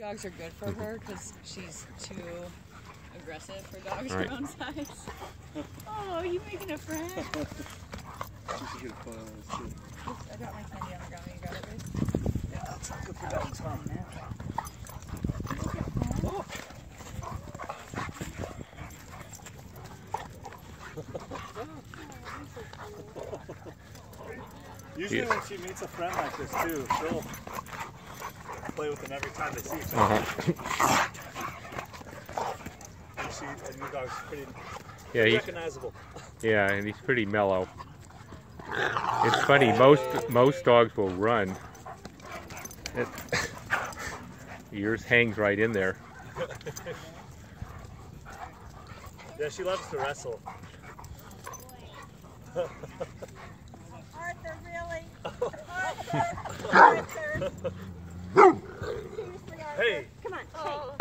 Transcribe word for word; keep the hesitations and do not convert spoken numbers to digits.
dogs are good for her because she's too aggressive for dogs right. her own size. Oh, you making a friend? You should get a photo of this too. Oops, I got my candy on the ground. You got it, Ruth? Yeah, that's not good for dogs, huh? Oh. Usually Yeah. when she meets a friend like this too, she'll play with them every time they see each other. Uh-huh. And she, and your dog's pretty Yeah, he's, recognizable. yeah, and he's pretty mellow. It's funny, most most dogs will run. It, yours hangs right in there. Yeah, she loves to wrestle. Arthur, really? Arthur! Arthur! Seriously, Arthur? Hey! Come on, hey.